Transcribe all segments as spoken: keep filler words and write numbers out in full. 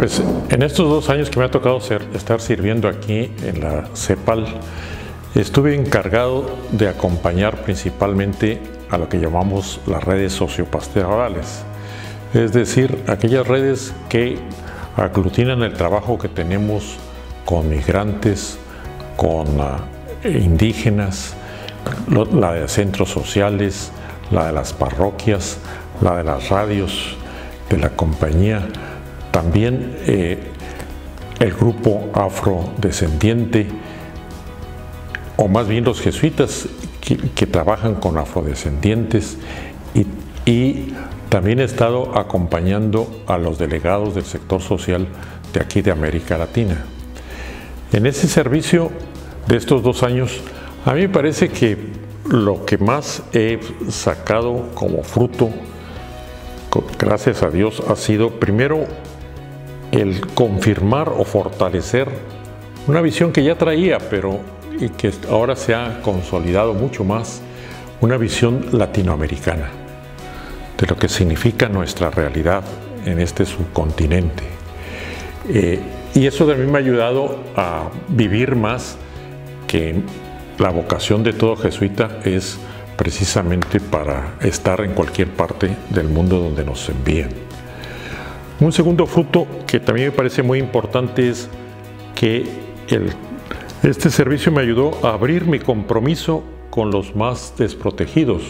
Pues en estos dos años que me ha tocado ser, estar sirviendo aquí en la CEPAL, estuve encargado de acompañar principalmente a lo que llamamos las redes sociopastorales, es decir, aquellas redes que aglutinan el trabajo que tenemos con migrantes, con uh, indígenas, lo, la de centros sociales, la de las parroquias, la de las radios de la compañía, también eh, el grupo afrodescendiente, o más bien los jesuitas que, que trabajan con afrodescendientes, y, y también he estado acompañando a los delegados del sector social de aquí de América Latina. En ese servicio de estos dos años, a mí me parece que lo que más he sacado como fruto, gracias a Dios, ha sido primero el confirmar o fortalecer una visión que ya traía, pero y que ahora se ha consolidado mucho más, una visión latinoamericana de lo que significa nuestra realidad en este subcontinente. Eh, y eso también me ha ayudado a vivir más que la vocación de todo jesuita es precisamente para estar en cualquier parte del mundo donde nos envíen. Un segundo fruto que también me parece muy importante es que el, este servicio me ayudó a abrir mi compromiso con los más desprotegidos.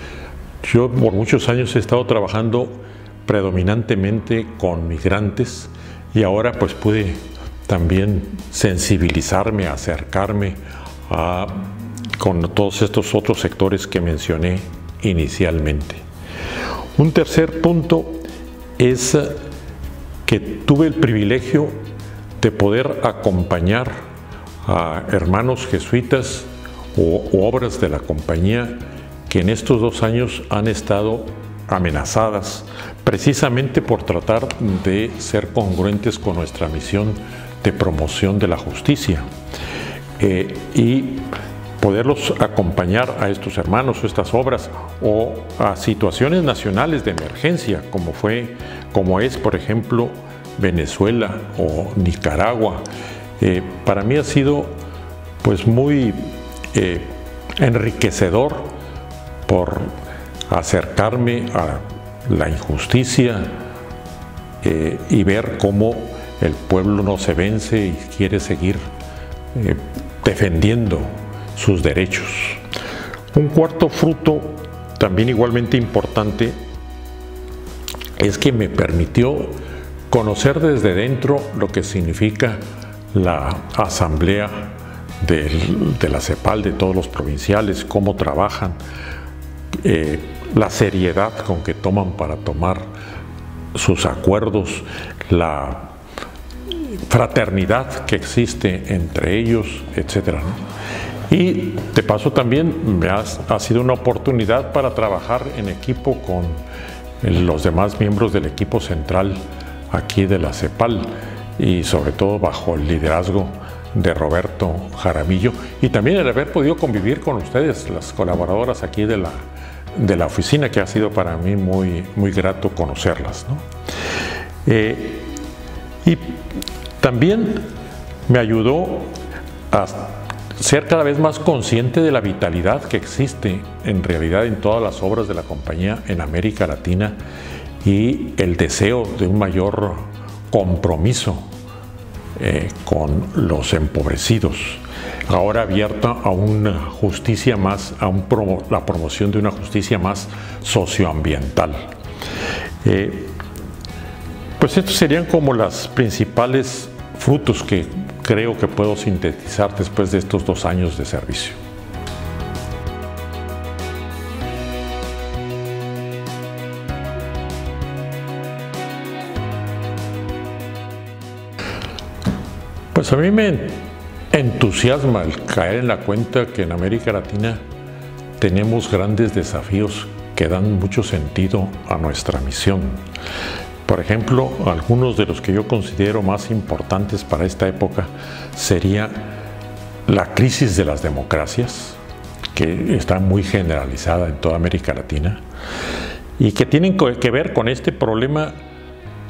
Yo por muchos años he estado trabajando predominantemente con migrantes y ahora pues pude también sensibilizarme, acercarme a, con todos estos otros sectores que mencioné inicialmente. Un tercer punto es que tuve el privilegio de poder acompañar a hermanos jesuitas o, o obras de la compañía que en estos dos años han estado amenazadas precisamente por tratar de ser congruentes con nuestra misión de promoción de la justicia eh, y poderlos acompañar a estos hermanos o estas obras o a situaciones nacionales de emergencia como fue, como es por ejemplo Venezuela o Nicaragua. Eh, para mí ha sido pues muy eh, enriquecedor por acercarme a la injusticia eh, y ver cómo el pueblo no se vence y quiere seguir eh, defendiendo sus derechos. Un cuarto fruto, también igualmente importante, es que me permitió conocer desde dentro lo que significa la asamblea del, de la CEPAL, de todos los provinciales, cómo trabajan, eh, la seriedad con que toman para tomar sus acuerdos, la fraternidad que existe entre ellos, etcétera, ¿no? Y de paso también me ha, ha sido una oportunidad para trabajar en equipo con los demás miembros del equipo central aquí de la CEPAL y sobre todo bajo el liderazgo de Roberto Jaramillo y también el haber podido convivir con ustedes, las colaboradoras aquí de la, de la oficina, que ha sido para mí muy, muy grato conocerlas, ¿no? Eh, y también me ayudó a ser cada vez más consciente de la vitalidad que existe en realidad en todas las obras de la compañía en América Latina y el deseo de un mayor compromiso eh, con los empobrecidos, ahora abierta a una justicia más, a un promo, la promoción de una justicia más socioambiental. Eh, pues estos serían como las principales frutos que creo que puedo sintetizar después de estos dos años de servicio. Pues a mí me entusiasma el caer en la cuenta que en América Latina tenemos grandes desafíos que dan mucho sentido a nuestra misión. Por ejemplo, algunos de los que yo considero más importantes para esta época sería la crisis de las democracias, que está muy generalizada en toda América Latina, y que tienen que ver con este problema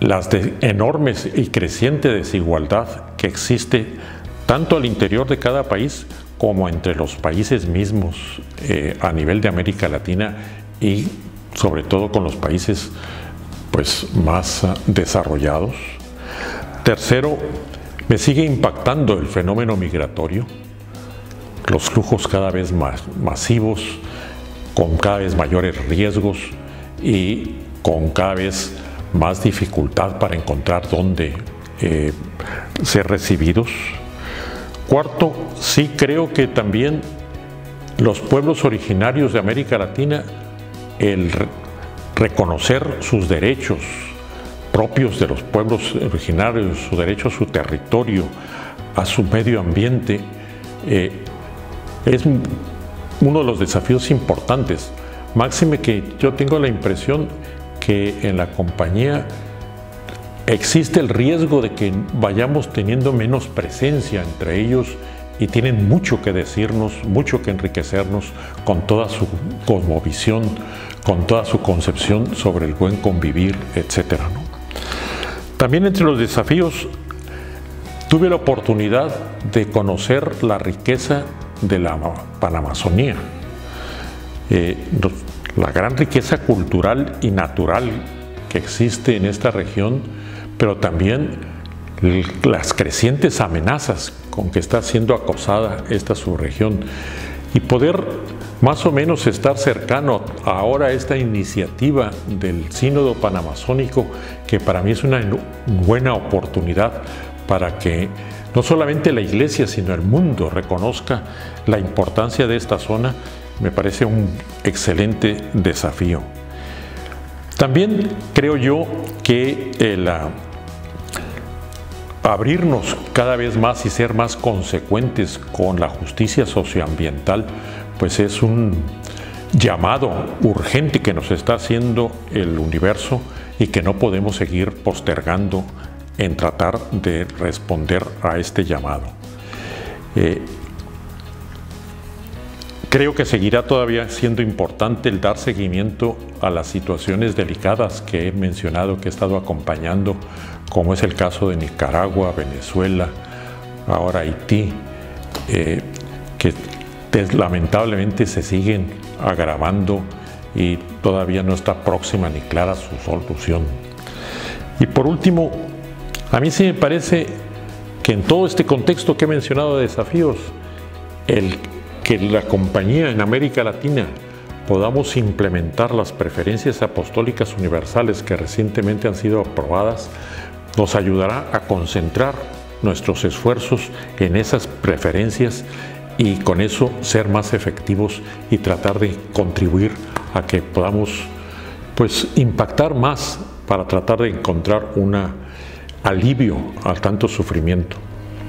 las de enormes y creciente desigualdad que existe tanto al interior de cada país como entre los países mismos eh, a nivel de América Latina y sobre todo con los países pues, más uh, desarrollados. Tercero, me sigue impactando el fenómeno migratorio, los flujos cada vez más masivos, con cada vez mayores riesgos y con cada vez más dificultad para encontrar dónde eh, ser recibidos. Cuarto, sí creo que también los pueblos originarios de América Latina, el re reconocer sus derechos propios de los pueblos originarios, su derecho a su territorio, a su medio ambiente, eh, es uno de los desafíos importantes. Máxime que yo tengo la impresión que en la compañía existe el riesgo de que vayamos teniendo menos presencia entre ellos y tienen mucho que decirnos, mucho que enriquecernos con toda su cosmovisión, con toda su concepción sobre el buen convivir, etcétera, ¿no? También entre los desafíos tuve la oportunidad de conocer la riqueza de la Panamazonía, eh, la gran riqueza cultural y natural que existe en esta región, pero también las crecientes amenazas con que está siendo acosada esta subregión, y poder más o menos estar cercano ahora a esta iniciativa del Sínodo Panamazónico, que para mí es una buena oportunidad para que no solamente la Iglesia, sino el mundo reconozca la importancia de esta zona. Me parece un excelente desafío. También creo yo que el uh, abrirnos cada vez más y ser más consecuentes con la justicia socioambiental, pues es un llamado urgente que nos está haciendo el universo y que no podemos seguir postergando en tratar de responder a este llamado. Eh, Creo que seguirá todavía siendo importante el dar seguimiento a las situaciones delicadas que he mencionado, que he estado acompañando, como es el caso de Nicaragua, Venezuela, ahora Haití, eh, que lamentablemente se siguen agravando y todavía no está próxima ni clara su solución. Y por último, a mí sí me parece que en todo este contexto que he mencionado de desafíos, el que la compañía en América Latina podamos implementar las preferencias apostólicas universales que recientemente han sido aprobadas, nos ayudará a concentrar nuestros esfuerzos en esas preferencias y con eso ser más efectivos y tratar de contribuir a que podamos pues, impactar más para tratar de encontrar un alivio a tanto sufrimiento.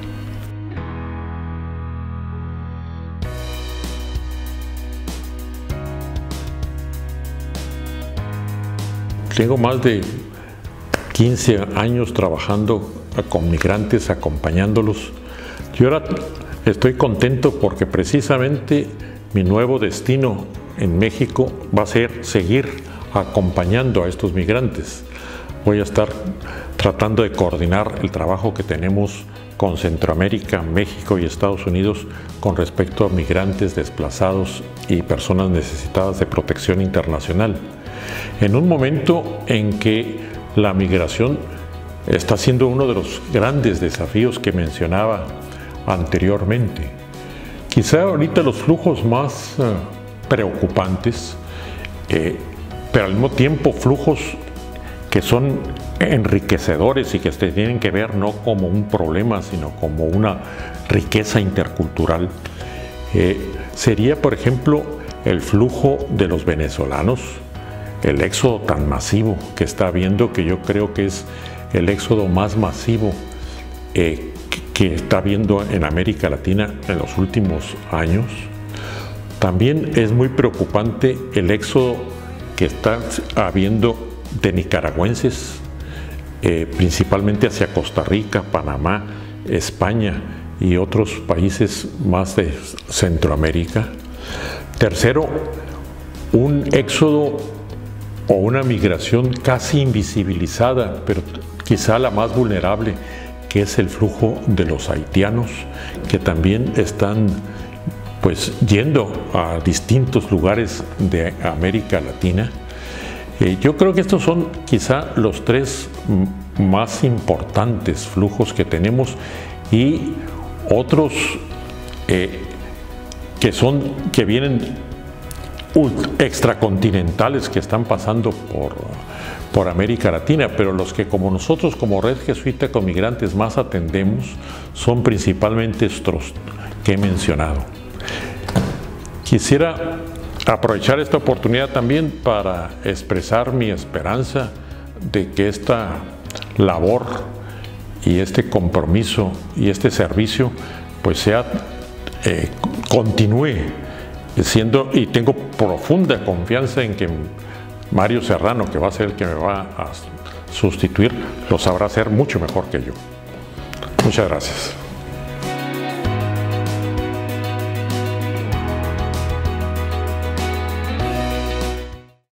Tengo más de quince años trabajando con migrantes, acompañándolos. Yo ahora estoy contento porque precisamente mi nuevo destino en México va a ser seguir acompañando a estos migrantes. Voy a estar tratando de coordinar el trabajo que tenemos con Centroamérica, México y Estados Unidos con respecto a migrantes desplazados y personas necesitadas de protección internacional. En un momento en que la migración está siendo uno de los grandes desafíos que mencionaba anteriormente. Quizá ahorita los flujos más uh, preocupantes, eh, pero al mismo tiempo flujos que son enriquecedores y que se tienen que ver no como un problema, sino como una riqueza intercultural, eh, sería, por ejemplo, el flujo de los venezolanos, el éxodo tan masivo que está habiendo, que yo creo que es el éxodo más masivo eh, que, que está habiendo en América Latina en los últimos años. También es muy preocupante el éxodo que está habiendo de nicaragüenses, eh, principalmente hacia Costa Rica, Panamá, España y otros países más de Centroamérica. Tercero, un éxodo o una migración casi invisibilizada, pero quizá la más vulnerable, que es el flujo de los haitianos, que también están pues yendo a distintos lugares de América Latina. Eh, yo creo que estos son quizá los tres más importantes flujos que tenemos, y otros eh, que son que vienen extracontinentales, que están pasando por, por América Latina, pero los que como nosotros como Red Jesuita con Migrantes más atendemos son principalmente estos que he mencionado. Quisiera aprovechar esta oportunidad también para expresar mi esperanza de que esta labor y este compromiso y este servicio pues sea, eh, continúe siendo, y tengo profunda confianza en que Mario Serrano, que va a ser el que me va a sustituir, lo sabrá hacer mucho mejor que yo. Muchas gracias.